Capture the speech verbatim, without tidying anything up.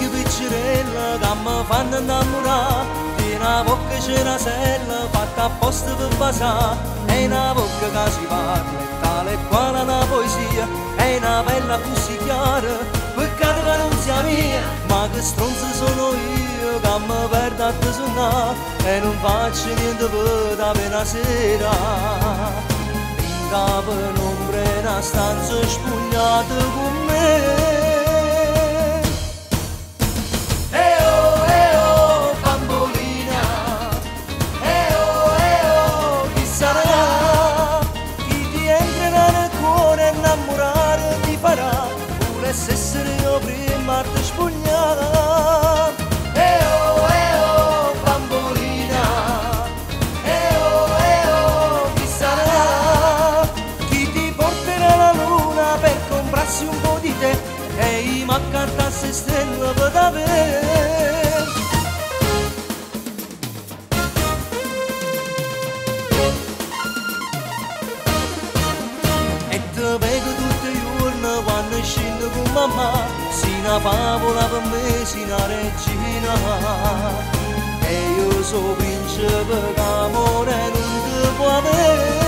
occhi piccerella che mi fanno innamorare, di una bocca c'è una sella fatta apposta per basare, è una bocca che si parla, è tale e quale una poesia, è una bella così chiara, peccato che non sia mia, ma che stronzo sono io che mi perdo a te suonare e non faccio niente per da pena sera. In capo un'ombra in una stanza spugnata con me. Se essere io prima a te spugnare. E oh, e oh, bambolina, e oh, e oh, chi sarà? Chi ti porterà la luna per comprarsi un po' di te e i maccantasse stelle per davvero. E te vedo tutti i giorni quando scendo con mamma, si una favola per me, si una regina, e io so principe che amore non ti può avere.